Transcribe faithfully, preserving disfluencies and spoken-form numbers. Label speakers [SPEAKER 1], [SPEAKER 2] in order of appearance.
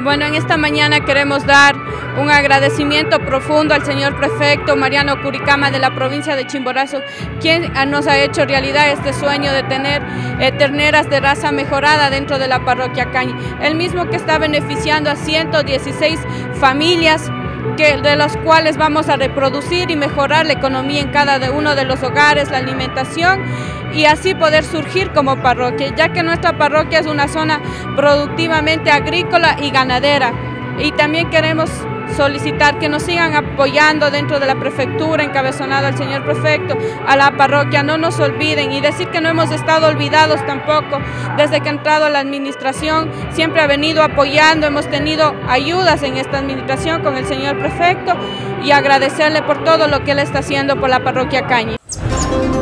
[SPEAKER 1] Bueno, en esta mañana queremos dar un agradecimiento profundo al señor prefecto Mariano Curicama de la provincia de Chimborazo, quien nos ha hecho realidad este sueño de tener eh, terneras de raza mejorada dentro de la parroquia Cañi. El mismo que está beneficiando a ciento dieciséis familias, que, de los cuales vamos a reproducir y mejorar la economía en cada uno de los hogares, la alimentación, y así poder surgir como parroquia, ya que nuestra parroquia es una zona productivamente agrícola y ganadera. Y también queremos solicitar que nos sigan apoyando dentro de la prefectura, encabezonado al señor prefecto, a la parroquia, no nos olviden, y decir que no hemos estado olvidados tampoco. Desde que ha entrado a la administración siempre ha venido apoyando, hemos tenido ayudas en esta administración con el señor prefecto, y agradecerle por todo lo que él está haciendo por la parroquia Cañi.